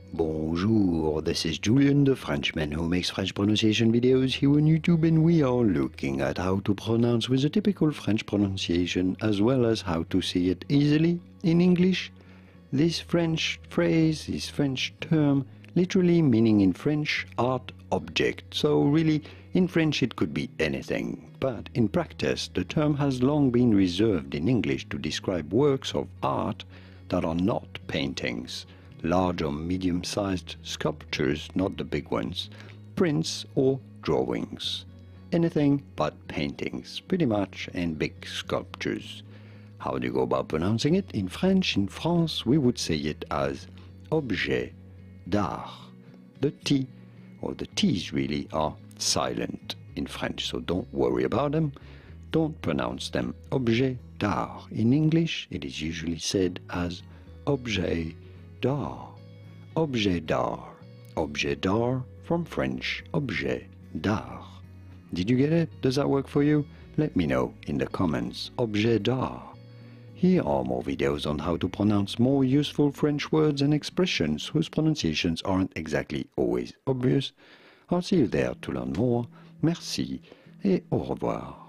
Bonjour, this is Julian, the Frenchman who makes French pronunciation videos here on YouTube, and we are looking at how to pronounce with a typical French pronunciation as well as how to say it easily in English. This French phrase, this French term, literally meaning in French art object. So really, in French it could be anything. But in practice, the term has long been reserved in English to describe works of art that are not paintings. Large or medium-sized sculptures, not the big ones, prints or drawings. Anything but paintings, pretty much, and big sculptures. How do you go about pronouncing it? In French, in France, we would say it as objet d'art. The T, or the T's really, are silent in French, so don't worry about them. Don't pronounce them objet d'art. In English, it is usually said as objet d'art. Objet d'art. Objet d'art from French objet d'art. Did you get it? Does that work for you? Let me know in the comments. Objet d'art. Here are more videos on how to pronounce more useful French words and expressions whose pronunciations aren't exactly always obvious. I'll see you there to learn more. Merci et au revoir.